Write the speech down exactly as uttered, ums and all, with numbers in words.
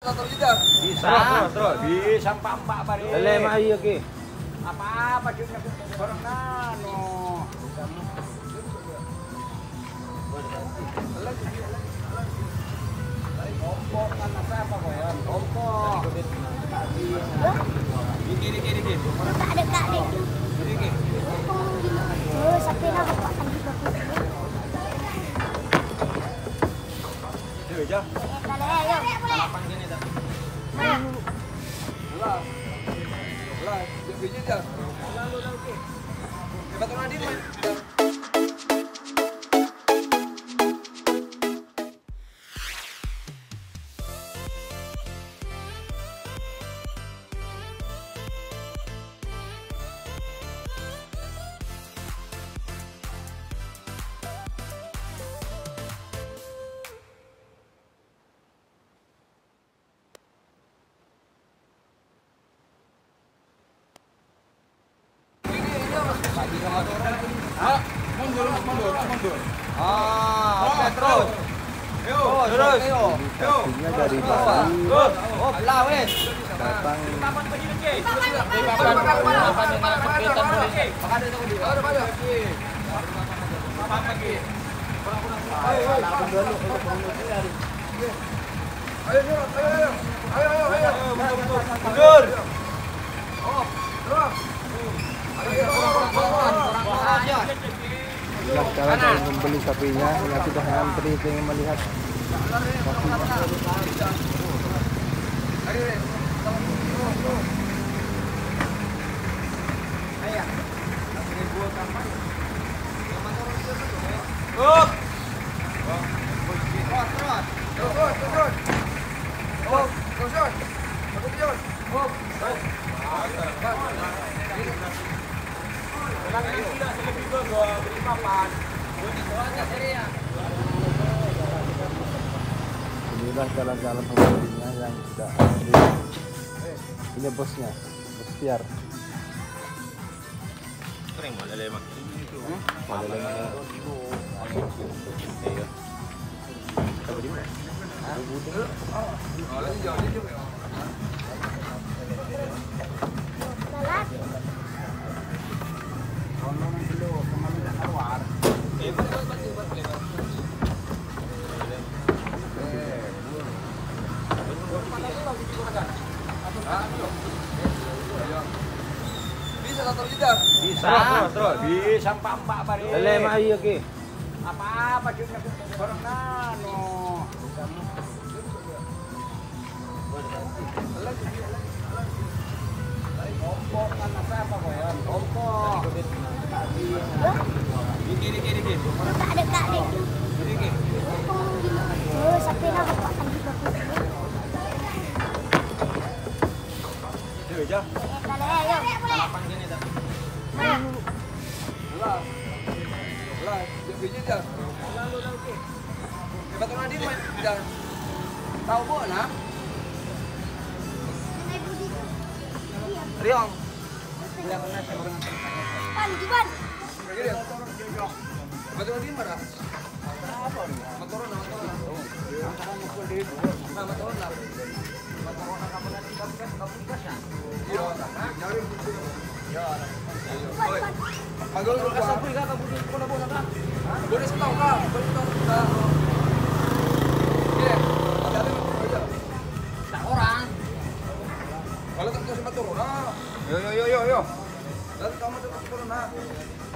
atau tidak? Bisa. Terus, terus. Bisa empat-empat pare. Lele mayu ki. Apa-apa cuma orang nano. Ompok kan apa kok ya? Ompok. Dikit dikit dikit. Tak ada tak ada. Dikit. Oh, sampai dah bapak kan juga. Yo aja. Lele ayo. Delapan gini dah. Ulah. Ulah, biji dah. Lalu lalu ke. Betul nadi main. Ah, mundur, mundur, mundur. Ah, oke terus. Yo, terus. Yo. Kakinya dari Bali Terus. Oh, lah wes. datang Kapan pergi lagi? Kapan kapan kapan dengan sepitan boleh. Makan itu di. Ada pada. Kapan pergi? Ayo, ayo. Ayo, ayo. Ayo, ayo, ayo. Mundur. Oh, terus. Ayo, ayo. inilah cara saya membeli sapinya yang sudah ngantri ingin melihat Up. Terus, terus. Oh, terus. Satu pion. Oh. inilah jalan-jalan pembelinya yang sudah ada. Ini bosnya, bos Tiar. Kering mau lele mak. Mau lele mana? Iya. Coba di mana? Oh, lagi jauh juga. Bisa atau tidak? Bisa. Terus, terus. Bisa empat-empat pare. Lele mayu ki. Apa-apa cuma orang nano. Ompok kan apa kok ya? Ompok. Dikit dikit dikit. Tak ada tak ada. Dikit. Oh, sampai dah bapak kan juga. Yo aja. Lele ayo. Delapan gini dah. Ulah. Ulah, biji dah. Lalu lalu ke. Betul nadi main dah. Tahu bo nak? Riong. Pan, Juban. Begini. Betul nadi mana? Apa ni? Motoran, motoran. Oh. Nah, motoran lah. Motoran kamu nanti kamu kan kamu gas ya? Iya. Nyari. Ya. Oi. Agak lu kasih free ka kamu di kono bona ka? Boleh setahu ka? Boleh tahu ka? Iya. Ada aja. Tak orang. Kalau tak kasih motor, nah. Yo yo yo yo yo. Dan kamu tetap turun nah.